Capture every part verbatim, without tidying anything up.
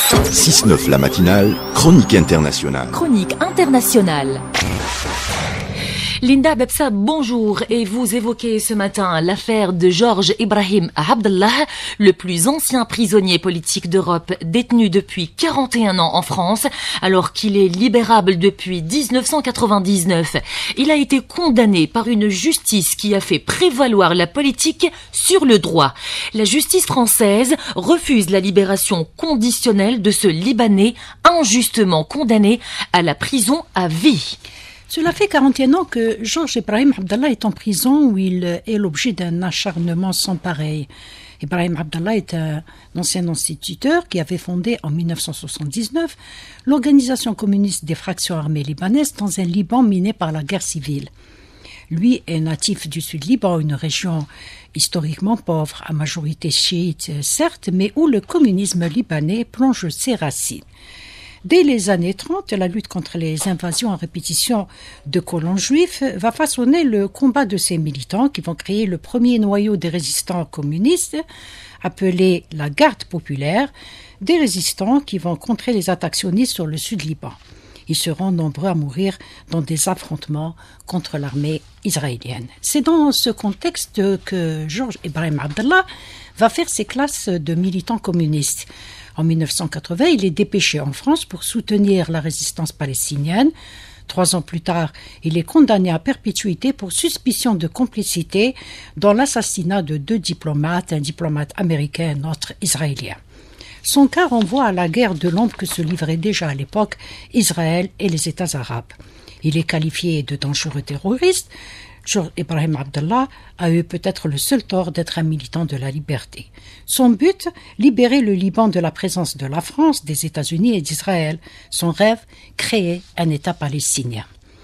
six neuf la matinale, chronique internationale. Chronique internationale. Linda Bebsa, bonjour. Et vous évoquez ce matin l'affaire de Georges Ibrahim Abdallah, le plus ancien prisonnier politique d'Europe, détenu depuis quarante et un ans en France, alors qu'il est libérable depuis dix-neuf cent quatre-vingt-dix-neuf. Il a été condamné par une justice qui a fait prévaloir la politique sur le droit. La justice française refuse la libération conditionnelle de ce Libanais injustement condamné à la prison à vie. Cela fait quarante et un ans que Georges Ibrahim Abdallah est en prison où il est l'objet d'un acharnement sans pareil. Ibrahim Abdallah est un ancien instituteur qui avait fondé en mille neuf cent soixante-dix-neuf l'organisation communiste des fractions armées libanaises dans un Liban miné par la guerre civile. Lui est natif du Sud-Liban, une région historiquement pauvre, à majorité chiite certes, mais où le communisme libanais plonge ses racines. Dès les années trente, la lutte contre les invasions à répétition de colons juifs va façonner le combat de ces militants qui vont créer le premier noyau des résistants communistes, appelé la Garde populaire, des résistants qui vont contrer les attaques sionistes sur le Sud-Liban. Ils seront nombreux à mourir dans des affrontements contre l'armée israélienne. C'est dans ce contexte que Georges Ibrahim Abdallah va faire ses classes de militants communistes. En mille neuf cent quatre-vingts, il est dépêché en France pour soutenir la résistance palestinienne. Trois ans plus tard, il est condamné à perpétuité pour suspicion de complicité dans l'assassinat de deux diplomates, un diplomate américain et un autre israélien. Son cas renvoie à la guerre de l'ombre que se livraient déjà à l'époque Israël et les États arabes. Il est qualifié de dangereux terroriste. Georges Ibrahim Abdallah a eu peut-être le seul tort d'être un militant de la liberté. Son but, libérer le Liban de la présence de la France, des États-Unis et d'Israël. Son rêve, créer un État palestinien.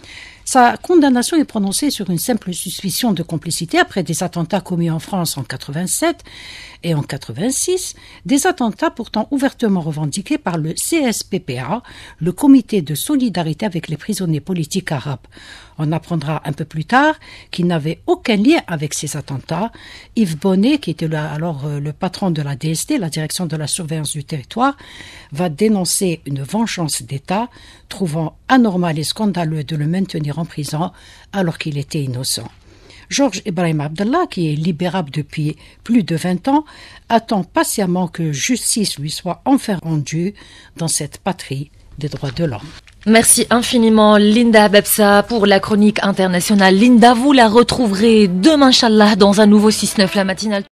Sa condamnation est prononcée sur une simple suspicion de complicité après des attentats commis en France en quatre-vingt-sept et en quatre-vingt-six, des attentats pourtant ouvertement revendiqués par le C S P P A, le Comité de solidarité avec les prisonniers politiques arabes. On apprendra un peu plus tard qu'il n'avait aucun lien avec ces attentats. Yves Bonnet, qui était alors le patron de la D S T, la direction de la surveillance du territoire, va dénoncer une vengeance d'État, trouvant anormal et scandaleux de le maintenir en prison alors qu'il était innocent. Georges Ibrahim Abdallah, qui est libérable depuis plus de vingt ans, attend patiemment que justice lui soit enfin rendue dans cette patrie des droits de l'homme. Merci infiniment Linda Bebsa pour la chronique internationale. Linda, vous la retrouverez demain, Inch'Allah, dans un nouveau six neuf la matinale.